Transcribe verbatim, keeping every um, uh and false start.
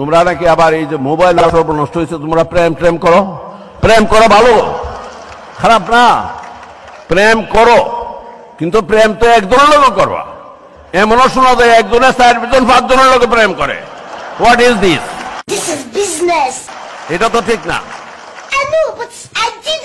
তোমরা নাকি আবার এই যে মোবাইল নষ্ট হয়েছে, তোমরা প্রেম প্রেম করো। প্রেম করো ভালো, খারাপ না, প্রেম করো, কিন্তু প্রেম তো একজনের লোক করবা। এমনও শোনা যায় একজনে চারজন পাঁচজনের লোকে প্রেম করে। What is this? This is business. এটা তো ঠিক না। I know, but I did